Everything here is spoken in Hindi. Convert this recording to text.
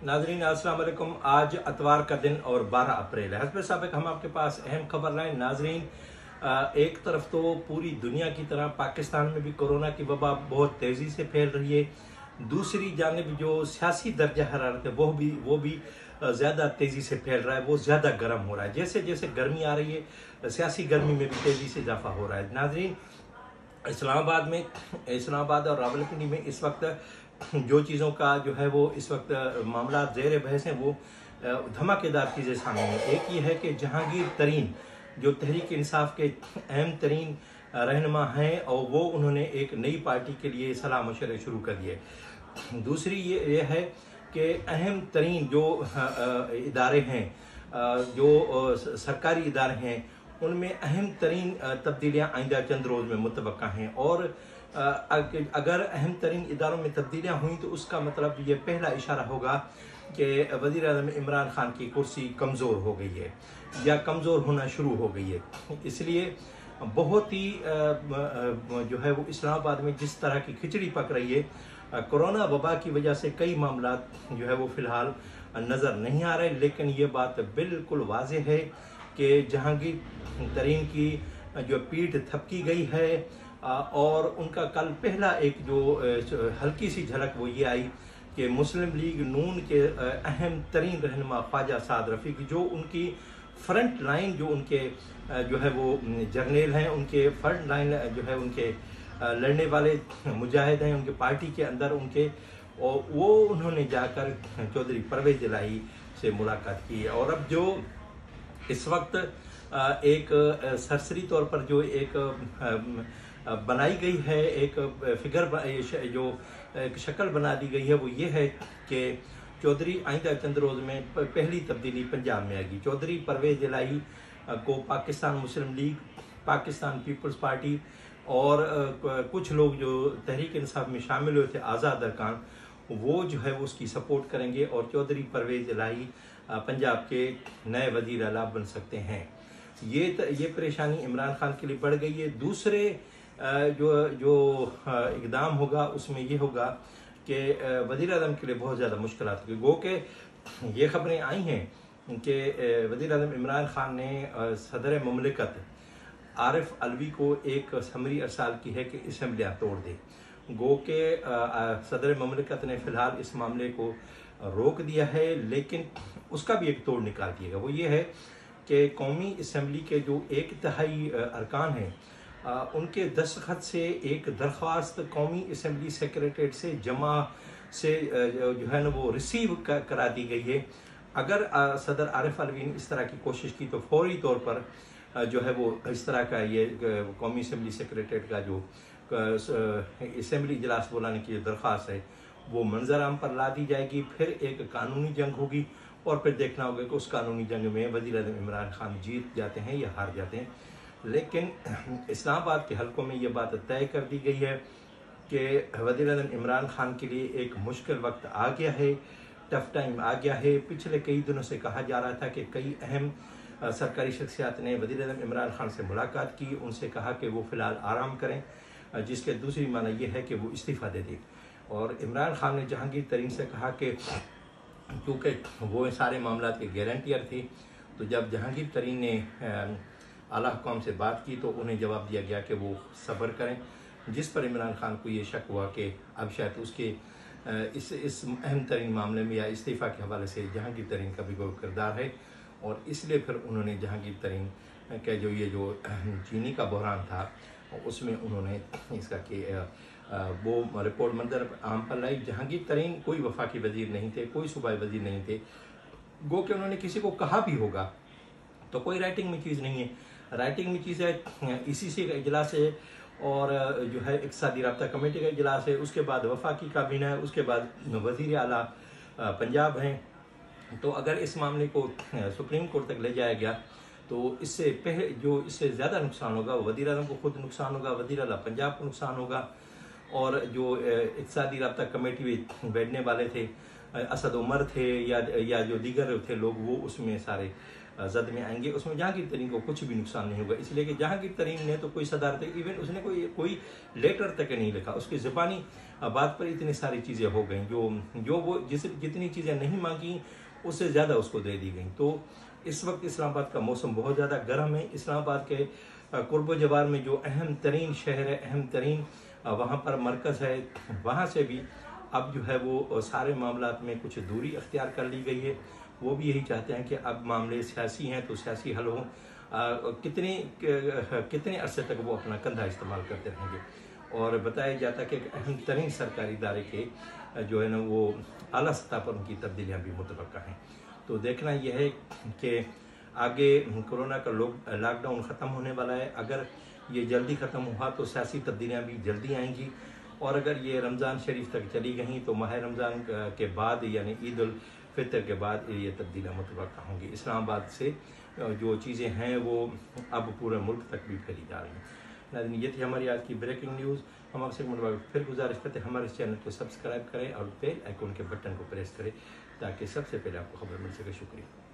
नाज़रीन अस्सलाम वालेकुम। आज अतवार का दिन और 12 अप्रैल है। हस्ब साबिक हम आपके पास अहम खबर लाएं। नाज़रीन, एक तरफ तो पूरी दुनिया की तरह पाकिस्तान में भी कोरोना की वबा बहुत तेज़ी से फैल रही है, दूसरी जानिब जो सियासी दर्जा हरारत है वो भी ज़्यादा तेज़ी से फैल रहा है, वो ज़्यादा गर्म हो रहा है। जैसे जैसे गर्मी आ रही है, सियासी गर्मी में भी तेज़ी से इजाफा हो रहा है। नाज़रीन, इस्लामाबाद और रावलपिंडी में इस वक्त जो चीज़ों का जो है वो इस वक्त मामला ज़ेर बहस हैं, वो धमाकेदार चीज़ें सामने हैं। एक ये है कि जहांगीर तरीन जो तहरीक इंसाफ के अहम तरीन रहनुमा हैं और वो उन्होंने एक नई पार्टी के लिए सलाह मशवरे शुरू कर दिए। दूसरी ये है कि अहम तरीन जो इदारे हैं, जो सरकारी इदारे हैं, उनमें अहम तरीन तब्दीलियाँ आइंदा चंद रोज़ में मुतवक्का हैं। और अगर अहम तरीन इदारों में तब्दीलियाँ हुई तो उसका मतलब ये पहला इशारा होगा कि वज़ीर आज़म इमरान खान की कुर्सी कमज़ोर हो गई है या कमज़ोर होना शुरू हो गई है। इसलिए बहुत ही जो है वो इस्लामाबाद में जिस तरह की खिचड़ी पक रही है, कोरोना वबा की वजह से कई मामला जो है वो फ़िलहाल नज़र नहीं आ रहे, लेकिन ये बात बिल्कुल वाज़ेह है कि जहांगीर तरीन की जो पीठ थपकी गई है और उनका कल पहला एक जो हल्की सी झलक वो ये आई कि मुस्लिम लीग नून के अहम तरीन रहनुमा ख्वाजा साद रफ़ीक, जो उनकी फ्रंट लाइन, जो उनके जो है वो जर्नेल हैं, उनके फ्रंट लाइन जो है उनके लड़ने वाले मुजाहिद हैं उनके पार्टी के अंदर उनके, और वो उन्होंने जाकर चौधरी परवेज इलाही से मुलाकात की है। और अब जो इस वक्त एक सरसरी तौर पर जो एक बनाई गई है, एक फिगर जो एक शक्ल बना दी गई है, वो ये है कि चौधरी आइंदा चंद रोज़ में पहली तब्दीली पंजाब में आएगी। चौधरी परवेज इलाही को Pakistan Muslim League, Pakistan Peoples Party और कुछ लोग जो तहरीक इंसाफ में शामिल हुए थे, आज़ाद अरकान, वो जो है वो उसकी सपोर्ट करेंगे और चौधरी परवेज इलाही पंजाब के नए वज़ीर आला बन सकते हैं। ये परेशानी इमरान खान के लिए बढ़ गई है। दूसरे जो इक़दाम होगा उसमें ये होगा कि वज़ीर आज़म के लिए बहुत ज़्यादा मुश्किलात होगी। गो के ये खबरें आई हैं कि वज़ीर आज़म इमरान खान ने सदर मुमलिकत आरिफ अलवी को एक समरी अरसाल की है कि असम्बलियाँ तोड़ दे। गो के सदर मुमलिकत ने फ़िलहाल इस मामले को रोक दिया है, लेकिन उसका भी एक तोड़ निकाल दिएगा। वो ये है कि कौमी असम्बली के जो 1/3 अरकान हैं, उनके दस्तखत से एक दरख्वास्त कौमी असम्बली सेक्रेटरीट से जमा से जो है ना वो रिसीव करा दी गई है। अगर सदर आरिफ अलवी ने इस तरह की कोशिश की तो फौरी तौर पर जो है वो इस तरह का ये कौमी असम्बली सेक्रेटरीट का जो असम्बली इजलास बुलाने की दरख्वास्त है वो मंजर आम पर ला दी जाएगी। फिर एक कानूनी जंग होगी और फिर देखना होगा कि उस कानूनी जंग में वज़ीर आज़म इमरान खान जीत जाते हैं या हार जाते हैं। लेकिन इस्लामाबाद के हलकों में ये बात तय कर दी गई है कि वज़ीर आज़म इमरान खान के लिए एक मुश्किल वक्त आ गया है, टफ टाइम आ गया है। पिछले कई दिनों से कहा जा रहा था कि कई अहम सरकारी शख्सियात ने वज़ीर आज़म इमरान खान से मुलाकात की, उनसे कहा कि वो फ़िलहाल आराम करें, जिसके दूसरी माना ये है कि वो इस्तीफ़ा दे दें। और इमरान खान ने जहांगीर तरीन से कहा कि क्योंकि वो सारे मामला के गारंटियर थे, तो जब जहांगीर तरीन ने आला हुकाम से बात की तो उन्हें जवाब दिया गया कि वो सब्र करें, जिस पर इमरान खान को ये शक हुआ कि अब शायद उसके इस अहम तरीन मामले में या इस्तीफ़ा के हवाले से जहांगीर तरीन का भी कोई किरदार है, और इसलिए फिर उन्होंने जहांगीर तरीन का जो चीनी का बहरान था उसमें उन्होंने इसका कि वो रिपोर्ट मंजर आम पर लाई। जहांगीर तरीन कोई वफाकी वज़ीर नहीं थे, कोई सूबाई वज़ीर नहीं थे। गो कि उन्होंने किसी को कहा भी होगा तो कोई राइटिंग में चीज़ नहीं है। राइटिंग में चीज़ है ECC का इजलास है और जो है इक़्तिसादी राब्ता कमेटी का इजलास है, उसके बाद वफाकी काबीना है, उसके बाद वज़ीर आला पंजाब हैं। तो अगर इस मामले को सुप्रीम कोर्ट तक ले जाया गया तो इससे पहले जो इससे ज़्यादा नुकसान होगा वो वज़ीर आज़म को खुद नुकसान होगा, वज़ीर आला पंजाब को नुकसान होगा, और जो इक़्तिसादी राब्ता कमेटी में बैठने वाले थे असद उमर थे या जो दीगर थे लोग, वो उसमें सारे जद में आएंगे। उसमें जहांगीर तरीन को कुछ भी नुकसान नहीं होगा, इसलिए कि जहांगीर तरीन ने तो कोई सदारत, इवन उसने कोई लेटर तक नहीं लिखा। उसकी ज़बानी बात पर इतनी सारी चीज़ें हो गई जो वो जितनी चीज़ें नहीं मांगी उससे ज़्यादा उसको दे दी गई। तो इस वक्त इस्लामाबाद का मौसम बहुत ज़्यादा गर्म है। इस्लामाबाद के कुर्ब जवार में जो अहम तरीन शहर है, अहम तरीन वहाँ पर मरकज़ है, वहाँ से भी अब जो है वो सारे मामलात में कुछ दूरी अख्तियार कर ली गई है। वो भी यही चाहते हैं कि अब मामले सियासी हैं तो सियासी हल हों। कितने अरसे तक वो अपना कंधा इस्तेमाल करते रहेंगे। और बताया जाता है कि अहम तरीन सरकारी इदारे के जो है ना वो आला सतह पर उनकी तब्दीलियाँ भी मुतवक्का हैं। तो देखना यह है कि आगे कोरोना का लॉकडाउन ख़त्म होने वाला है। अगर ये जल्दी ख़त्म हुआ तो सियासी तब्दीलियाँ भी जल्दी आएंगी, और अगर ये रमज़ान शरीफ तक चली गई तो माह रमज़ान के बाद यानी ईद उल फितर के बाद ये तब्दीलियाँ मुतवक्का होंगी। इस्लामाबाद से जो चीज़ें हैं वो अब पूरे मुल्क तक भी फैली जा रही हैं। नाज़रीन, ये थी हमारी आज की ब्रेकिंग न्यूज़। हम आपसे फिर गुजारिश करते हैं हमारे चैनल को सब्सक्राइब करें और बेल आइकन के बटन को प्रेस करें ताकि सबसे पहले आपको खबर मिल सके। शुक्रिया।